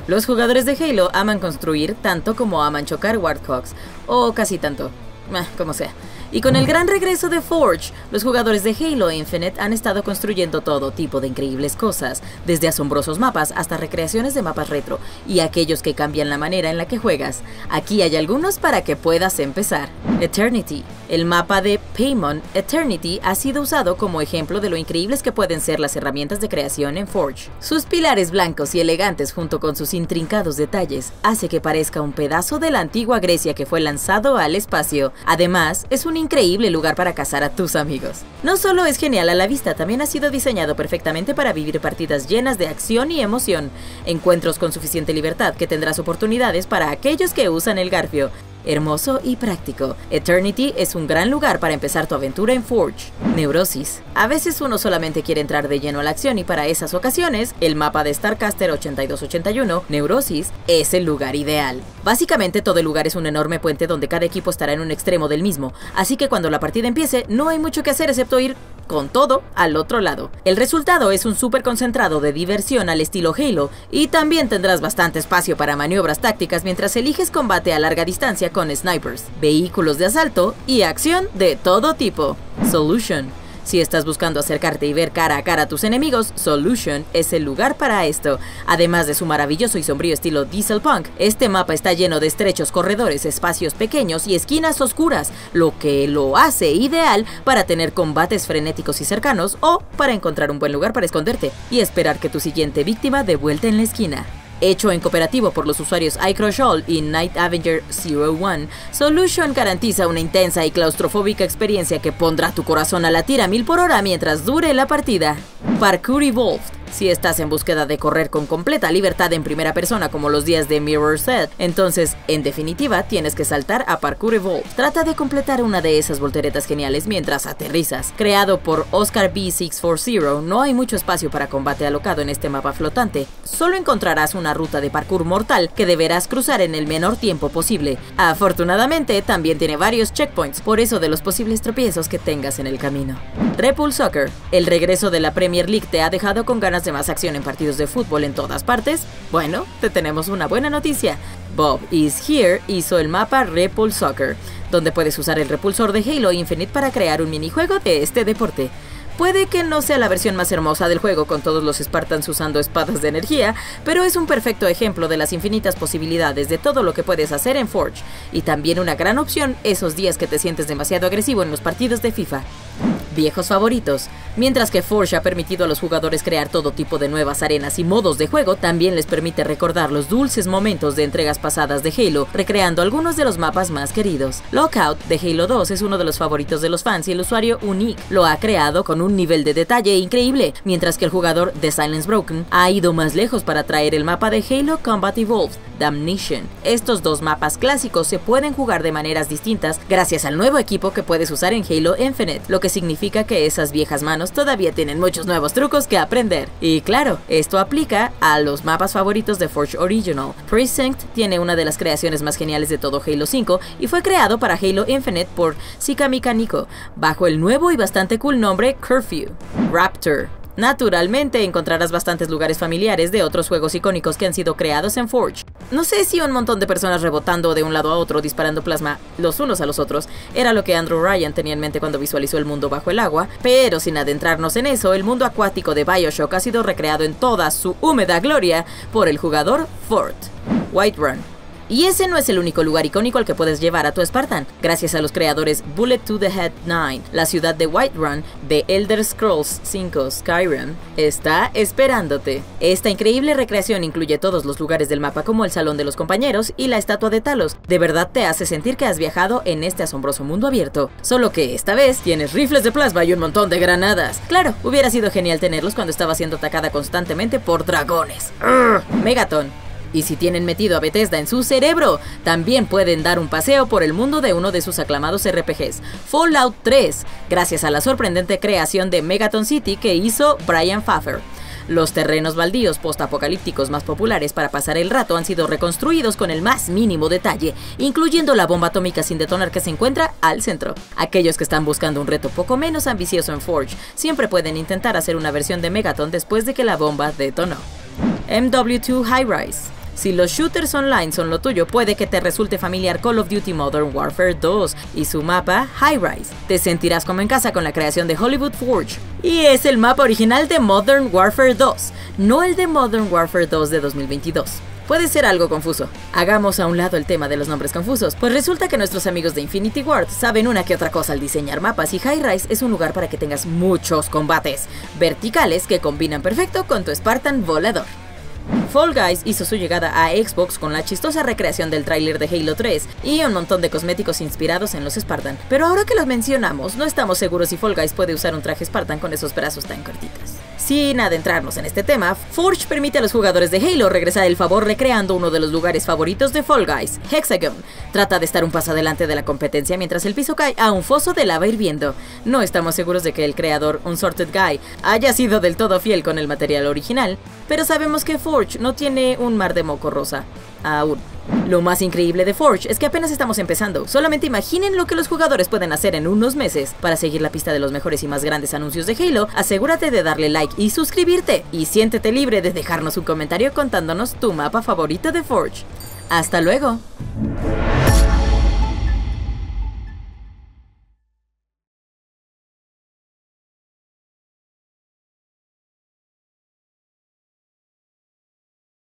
Los jugadores de Halo aman construir tanto como aman chocar Warthogs, o casi tanto, como sea. Y con el gran regreso de Forge, los jugadores de Halo Infinite han estado construyendo todo tipo de increíbles cosas, desde asombrosos mapas hasta recreaciones de mapas retro, y aquellos que cambian la manera en la que juegas. Aquí hay algunos para que puedas empezar. Eternity. El mapa de Paimon Eternity ha sido usado como ejemplo de lo increíbles que pueden ser las herramientas de creación en Forge. Sus pilares blancos y elegantes junto con sus intrincados detalles hace que parezca un pedazo de la antigua Grecia que fue lanzado al espacio. Además, es un increíble lugar para cazar a tus amigos. No solo es genial a la vista, también ha sido diseñado perfectamente para vivir partidas llenas de acción y emoción, encuentros con suficiente libertad que tendrás oportunidades para aquellos que usan el garfio. Hermoso y práctico, Eternity es un gran lugar para empezar tu aventura en Forge. Neurosis. A veces uno solamente quiere entrar de lleno a la acción y para esas ocasiones, el mapa de Starcaster 8281, Neurosis, es el lugar ideal. Básicamente todo el lugar es un enorme puente donde cada equipo estará en un extremo del mismo, así que cuando la partida empiece no hay mucho que hacer excepto ir con todo al otro lado. El resultado es un súper concentrado de diversión al estilo Halo, y también tendrás bastante espacio para maniobras tácticas mientras eliges combate a larga distancia con snipers, vehículos de asalto y acción de todo tipo. Solution. Si estás buscando acercarte y ver cara a cara a tus enemigos, Solution es el lugar para esto. Además de su maravilloso y sombrío estilo Diesel Punk, este mapa está lleno de estrechos corredores, espacios pequeños y esquinas oscuras, lo que lo hace ideal para tener combates frenéticos y cercanos o para encontrar un buen lugar para esconderte y esperar que tu siguiente víctima dé vuelta en la esquina. Hecho en cooperativo por los usuarios iCrushAll y Night Avenger 01, Solution garantiza una intensa y claustrofóbica experiencia que pondrá tu corazón a latir a 1000 por hora mientras dure la partida. Parkour Evolved. Si estás en búsqueda de correr con completa libertad en primera persona como los días de Mirror's Edge, entonces, en definitiva, tienes que saltar a Parkour Evolved. Trata de completar una de esas volteretas geniales mientras aterrizas. Creado por Oscar B640, no hay mucho espacio para combate alocado en este mapa flotante. Solo encontrarás una ruta de parkour mortal que deberás cruzar en el menor tiempo posible. Afortunadamente, también tiene varios checkpoints, por eso de los posibles tropiezos que tengas en el camino. Repul Soccer. El regreso de la Premier League te ha dejado con ganas de más acción en partidos de fútbol en todas partes. Bueno, te tenemos una buena noticia. Bob Is Here hizo el mapa Repul Soccer, donde puedes usar el repulsor de Halo Infinite para crear un minijuego de este deporte. Puede que no sea la versión más hermosa del juego con todos los Spartans usando espadas de energía, pero es un perfecto ejemplo de las infinitas posibilidades de todo lo que puedes hacer en Forge, y también una gran opción esos días que te sientes demasiado agresivo en los partidos de FIFA. Viejos favoritos. Mientras que Forge ha permitido a los jugadores crear todo tipo de nuevas arenas y modos de juego, también les permite recordar los dulces momentos de entregas pasadas de Halo, recreando algunos de los mapas más queridos. Lockout de Halo 2 es uno de los favoritos de los fans y el usuario Unique lo ha creado con un nivel de detalle increíble, mientras que el jugador de Silence Broken ha ido más lejos para traer el mapa de Halo Combat Evolved, Damnation. Estos dos mapas clásicos se pueden jugar de maneras distintas gracias al nuevo equipo que puedes usar en Halo Infinite, lo que significa que esas viejas manos todavía tienen muchos nuevos trucos que aprender. Y claro, esto aplica a los mapas favoritos de Forge Original. Precinct tiene una de las creaciones más geniales de todo Halo 5 y fue creado para Halo Infinite por Sikamika Nico, bajo el nuevo y bastante cool nombre Curfew. Raptor. Naturalmente encontrarás bastantes lugares familiares de otros juegos icónicos que han sido creados en Forge. No sé si un montón de personas rebotando de un lado a otro disparando plasma los unos a los otros era lo que Andrew Ryan tenía en mente cuando visualizó el mundo bajo el agua, pero sin adentrarnos en eso, el mundo acuático de BioShock ha sido recreado en toda su húmeda gloria por el jugador Fort. Whiterun. Y ese no es el único lugar icónico al que puedes llevar a tu Spartan. Gracias a los creadores Bullet to the Head 9, la ciudad de Whiterun de Elder Scrolls V Skyrim está esperándote. Esta increíble recreación incluye todos los lugares del mapa como el Salón de los Compañeros y la Estatua de Talos. De verdad te hace sentir que has viajado en este asombroso mundo abierto. Solo que esta vez tienes rifles de plasma y un montón de granadas. Claro, hubiera sido genial tenerlos cuando estaba siendo atacada constantemente por dragones. Megaton. Y si tienen metido a Bethesda en su cerebro, también pueden dar un paseo por el mundo de uno de sus aclamados RPGs, Fallout 3, gracias a la sorprendente creación de Megaton City que hizo Brian Pfaffer. Los terrenos baldíos postapocalípticos más populares para pasar el rato han sido reconstruidos con el más mínimo detalle, incluyendo la bomba atómica sin detonar que se encuentra al centro. Aquellos que están buscando un reto poco menos ambicioso en Forge siempre pueden intentar hacer una versión de Megaton después de que la bomba detonó. MW2 High Rise. Si los shooters online son lo tuyo, puede que te resulte familiar Call of Duty Modern Warfare 2 y su mapa High Rise. Te sentirás como en casa con la creación de Hollywood Forge. Y es el mapa original de Modern Warfare 2, no el de Modern Warfare 2 de 2022. Puede ser algo confuso. Hagamos a un lado el tema de los nombres confusos, pues resulta que nuestros amigos de Infinity Ward saben una que otra cosa al diseñar mapas y High Rise es un lugar para que tengas muchos combates verticales que combinan perfecto con tu Spartan volador. Fall Guys hizo su llegada a Xbox con la chistosa recreación del tráiler de Halo 3 y un montón de cosméticos inspirados en los Spartan. Pero ahora que los mencionamos, no estamos seguros si Fall Guys puede usar un traje Spartan con esos brazos tan cortitos. Sin adentrarnos en este tema, Forge permite a los jugadores de Halo regresar el favor recreando uno de los lugares favoritos de Fall Guys, Hexagon. Trata de estar un paso adelante de la competencia mientras el piso cae a un foso de lava hirviendo. No estamos seguros de que el creador, Unsorted Guy, haya sido del todo fiel con el material original, pero sabemos que Forge no tiene un mar de moco rosa, aún. Lo más increíble de Forge es que apenas estamos empezando. Solamente imaginen lo que los jugadores pueden hacer en unos meses. Para seguir la pista de los mejores y más grandes anuncios de Halo, asegúrate de darle like y suscribirte. Y siéntete libre de dejarnos un comentario contándonos tu mapa favorito de Forge. ¡Hasta luego!